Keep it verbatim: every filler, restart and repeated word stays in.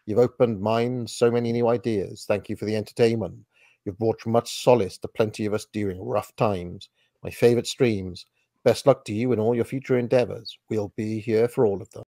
You've opened minds, so many new ideas. Thank you for the entertainment. You've brought much solace to plenty of us during rough times. My favourite streams. Best luck to you in all your future endeavours. We'll be here for all of them.